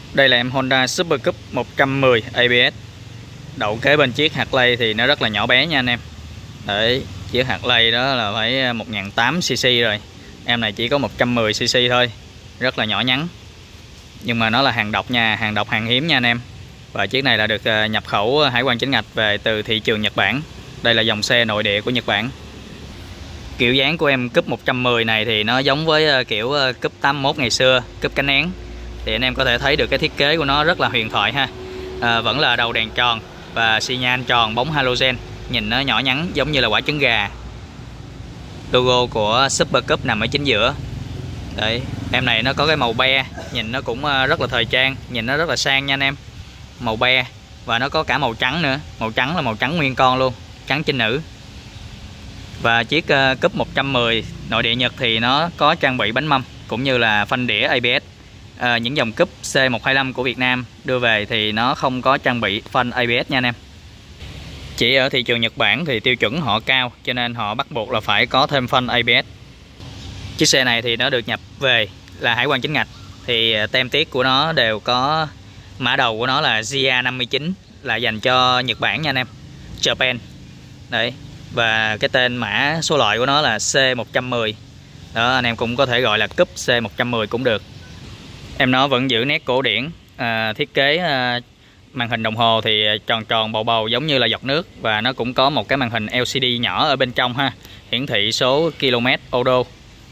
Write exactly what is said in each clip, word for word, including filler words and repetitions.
Đây là em Honda Super Cube một trăm mười a bê ét. Đậu kế bên chiếc Harley thì nó rất là nhỏ bé nha anh em. Đấy, chiếc Harley đó là phải một nghìn tám trăm xê-xê rồi. Em này chỉ có một trăm mười xê-xê thôi. Rất là nhỏ nhắn. Nhưng mà nó là hàng độc nha, hàng độc hàng hiếm nha anh em. Và chiếc này là được nhập khẩu hải quan chính ngạch về từ thị trường Nhật Bản. Đây là dòng xe nội địa của Nhật Bản. Kiểu dáng của em Cube một trăm mười này thì nó giống với kiểu Cube tám mốt ngày xưa, Cube cánh én. Thì anh em có thể thấy được cái thiết kế của nó rất là huyền thoại ha. À, vẫn là đầu đèn tròn và xi nhan tròn bóng halogen, nhìn nó nhỏ nhắn giống như là quả trứng gà. Logo của Super Cube nằm ở chính giữa. Đấy, em này nó có cái màu be, nhìn nó cũng rất là thời trang, nhìn nó rất là sang nha anh em. Màu be và nó có cả màu trắng nữa, màu trắng là màu trắng nguyên con luôn, trắng trinh nữ. Và chiếc Cube một trăm mười nội địa Nhật thì nó có trang bị bánh mâm cũng như là phanh đĩa a bê ét. À, những dòng Cube C một hai lăm của Việt Nam đưa về thì nó không có trang bị phanh a bê ét nha anh em. Chỉ ở thị trường Nhật Bản thì tiêu chuẩn họ cao, cho nên họ bắt buộc là phải có thêm phanh a bê ét. Chiếc xe này thì nó được nhập về là hải quan chính ngạch, thì tem tiết của nó đều có mã đầu của nó là giê a năm mươi chín, là dành cho Nhật Bản nha anh em, Japan. Đấy, và cái tên mã số loại của nó là C một trăm mười. Đó, anh em cũng có thể gọi là Cube C một trăm mười cũng được. Em nó vẫn giữ nét cổ điển, à, thiết kế à, màn hình đồng hồ thì tròn tròn bầu bầu giống như là giọt nước, và nó cũng có một cái màn hình lờ xê đê nhỏ ở bên trong ha, hiển thị số km ô đô.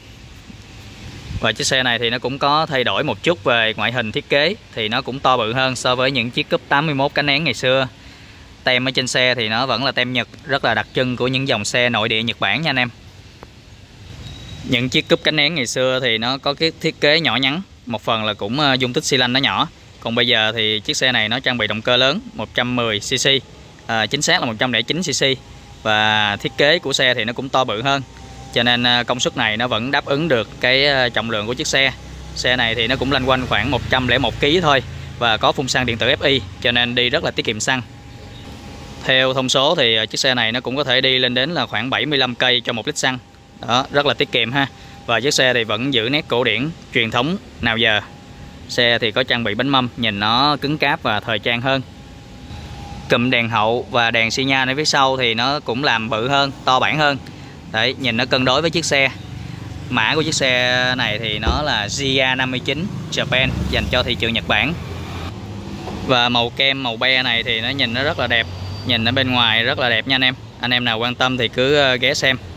Và chiếc xe này thì nó cũng có thay đổi một chút về ngoại hình thiết kế, thì nó cũng to bự hơn so với những chiếc Cube tám mươi mốt cánh én ngày xưa. Tem ở trên xe thì nó vẫn là tem Nhật, rất là đặc trưng của những dòng xe nội địa Nhật Bản nha anh em. Những chiếc Cube cánh én ngày xưa thì nó có cái thiết kế nhỏ nhắn, một phần là cũng dung tích xi lanh nó nhỏ. Còn bây giờ thì chiếc xe này nó trang bị động cơ lớn một trăm mười xê-xê, à, chính xác là một trăm lẻ chín xê-xê. Và thiết kế của xe thì nó cũng to bự hơn, cho nên công suất này nó vẫn đáp ứng được cái trọng lượng của chiếc xe. Xe này thì nó cũng loanh quanh khoảng một trăm lẻ một ki lô gam thôi, và có phun xăng điện tử ép i, cho nên đi rất là tiết kiệm xăng. Theo thông số thì chiếc xe này nó cũng có thể đi lên đến là khoảng bảy mươi lăm cây cho một lít xăng. Đó, rất là tiết kiệm ha. Và chiếc xe thì vẫn giữ nét cổ điển truyền thống nào giờ. Xe thì có trang bị bánh mâm, nhìn nó cứng cáp và thời trang hơn. Cụm đèn hậu và đèn xi nhan ở phía sau thì nó cũng làm bự hơn, to bản hơn. Đấy, nhìn nó cân đối với chiếc xe. Mã của chiếc xe này thì nó là giê a năm mươi chín Japan, dành cho thị trường Nhật Bản. Và màu kem màu be này thì nó nhìn nó rất là đẹp, nhìn ở bên ngoài rất là đẹp nha anh em. Anh em nào quan tâm thì cứ ghé xem.